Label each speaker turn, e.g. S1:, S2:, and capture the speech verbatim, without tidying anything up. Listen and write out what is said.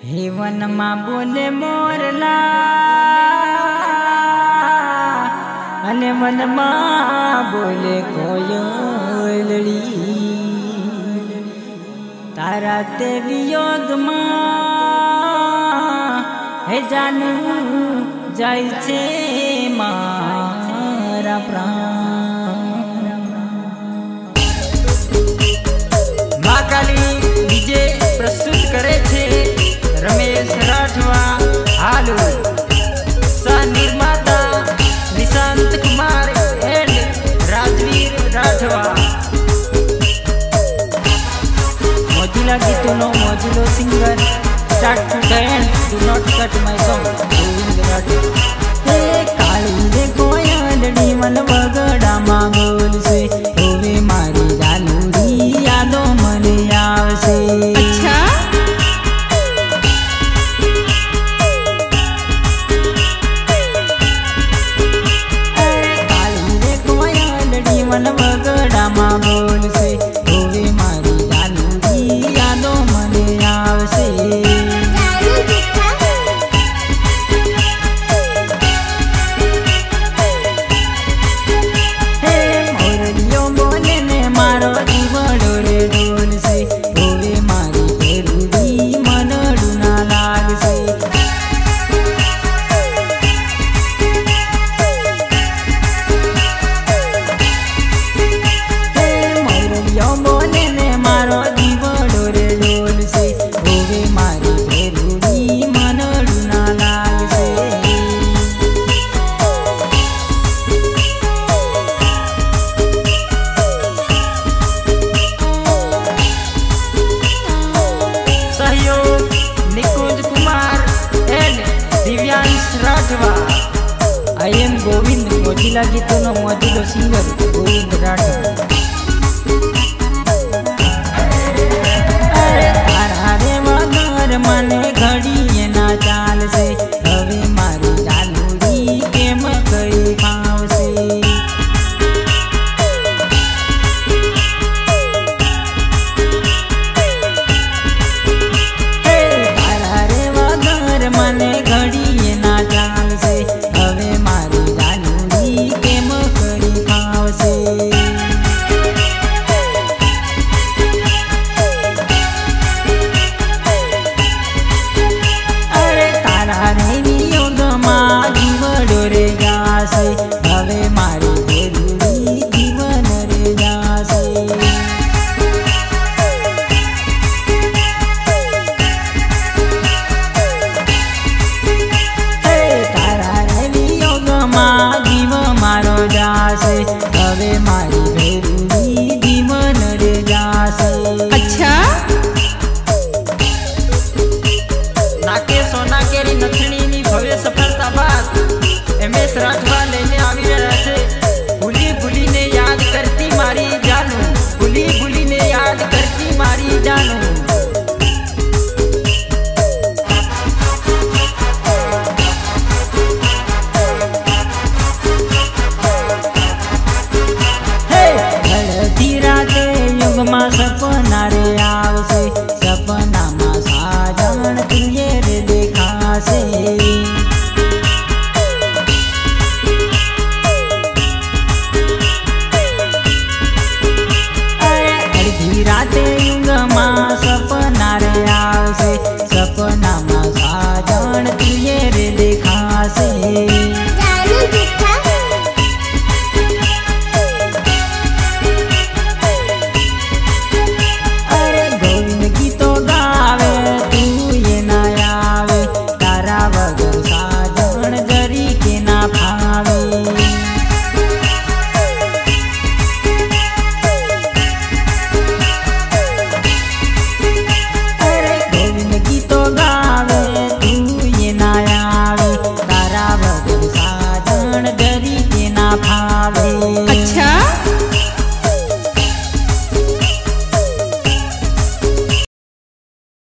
S1: Haven माँ बोले मोरला अने मन माँ बोले कोयलड़ी तारा ते वियोग माँ हे जानू जाय छे मारा प्राण। माँ काली डीजे प्रस्तुत करे छे रमेश राठवा हालू सह निर्माता निशांत कुमार एंड राजवीर राठवा। मोजिला गीतों नो मोजिलो singer start to the end do not cut my song Govind Rathwa. हे काली रे कोयलड़ी मन वगड़ा मां बोल से होवे मारी जालूड़ी यादों मने आवसे।
S2: अच्छा
S1: मन वगड़ा मां बोल से होवे मारी जालूड़ी यादों मने आवसे। हे मोरलियो बोले ने मारो दीवड़ो रे डोल से होवे मारी भेरुड़ी मनडू ना लागसे। बोले ने मारो दीवड़ो रे डोल से होवे मारी भेरुड़ी मनडू ना लागसे। सहयोग Nikunj Kumar and Divyansh Rathwa. I am Govind मोजिला गीतों नो मोजिलो सिंगर गोविंद राठवा। मने घड़ी ना चाल से हवे मारी जालूड़ी केम कई भाव से। हे तारा रे वगर मने घड़ी ना चाल से हवे मारी जालूड़ी केम कई भाव से। हवे मारी भेरुड़ी जीवन रे जासे। हे तारा रे वियोग मां जीव मारो जासे हवे मारी भेरुड़ी जीवन रे जासे।
S2: अच्छा
S1: नाके सोना केरी नथणी नी भव्य सफलता बाद एम एस राठवा लेने आवी रहा छे। भूली भूली ने याद करती मारी जानू भूली भूली ने याद करती मारी जानू। हे हळदी राते युग मां सपना रे आवसे सपना मां साजण तुये रे देखासे। राते युग मां सपना रे आवसे सपना मां साजण तुये रे देखासे।